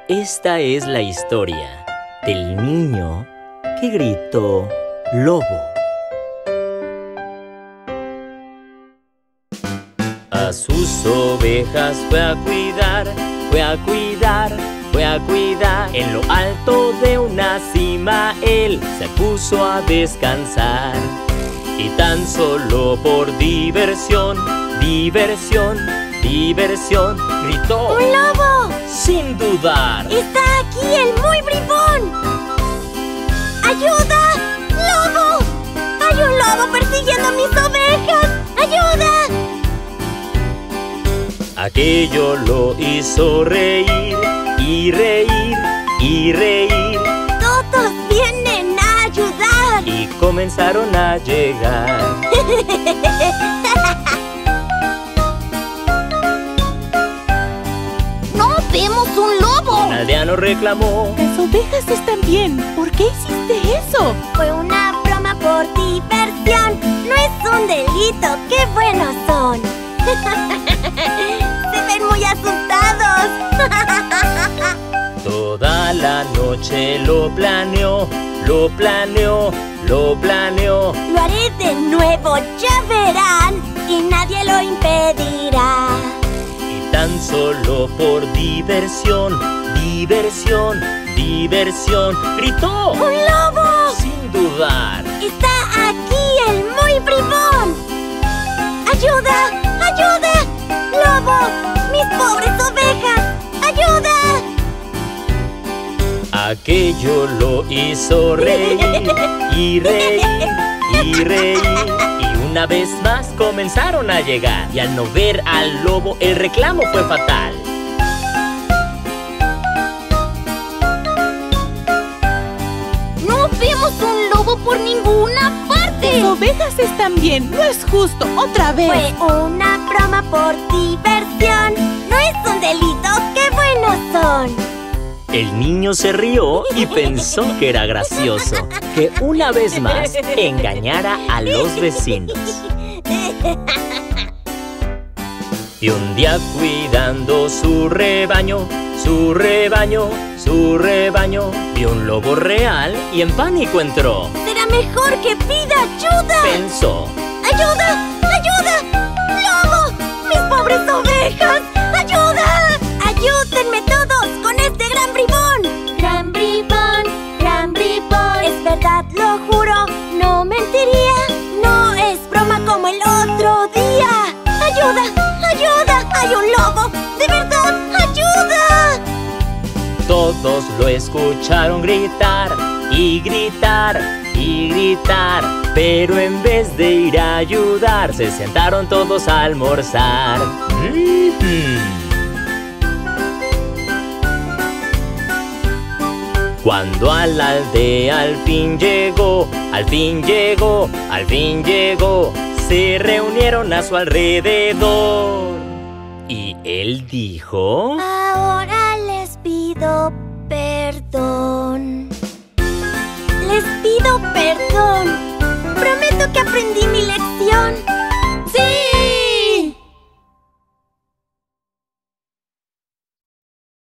Esta es la historia del niño que gritó lobo. A sus ovejas fue a cuidar, fue a cuidar, fue a cuidar. En lo alto de una cima él se puso a descansar. Y tan solo por diversión, diversión, diversión, gritó ¡Un lobo! Sin dudar. ¡Está aquí el muy bribón! ¡Ayuda! ¡Lobo! ¡Hay un lobo persiguiendo a mis ovejas! ¡Ayuda! Aquello lo hizo reír y reír y reír. ¡Todos vienen a ayudar! Y comenzaron a llegar. ¡No vemos un lobo! Un aldeano reclamó: Las ovejas están bien. ¿Por qué hiciste eso? Fue una broma por diversión. No es un delito. ¡Qué buenos son! ¡Se ven muy asustados! Toda la noche lo planeó, lo planeó, lo planeó. Lo haré de nuevo, ya verán, y nadie lo impedirá. Y tan solo por diversión, diversión, diversión, gritó ¡Un lobo! sin dudar. ¡Está aquí el muy bribón! ¡Ayuda! ¡Ayuda! ¡Lobo! ¡Mis pobres ovejas! ¡Ayuda! Aquello lo hizo reír y reír y reír. Y una vez más comenzaron a llegar. Y al no ver al lobo el reclamo fue fatal. ¡No vemos un lobo por ninguna parte! Las ovejas están bien. No es justo. Otra vez. Fue una broma por diversión. No es un delito. ¡Qué buenos son! El niño se rió y pensó que era gracioso que una vez más engañara a los vecinos. Y un día cuidando su rebaño, su rebaño, su rebaño, vio un lobo real y en pánico entró. ¡Será mejor que pida ayuda! Pensó: ¡Ayuda! ¡Ayuda! ¡Lobo! ¡Mis pobres ovejas! ¡Ayuda! ¡Ayúdenme todos con este gran bribón! ¡Gran bribón! ¡Gran bribón! Es verdad, lo juro, no mentiría. No es broma como el otro día. ¡Ayuda! ¡Ayuda! ¡Hay un lobo! ¡De verdad! ¡Ayuda! todos lo escucharon gritar y gritar y gritar. Pero en vez de ir a ayudar, se sentaron todos a almorzar. Cuando a la aldea al fin llegó, al fin llegó, al fin llegó, se reunieron a su alrededor. Y él dijo: Ahora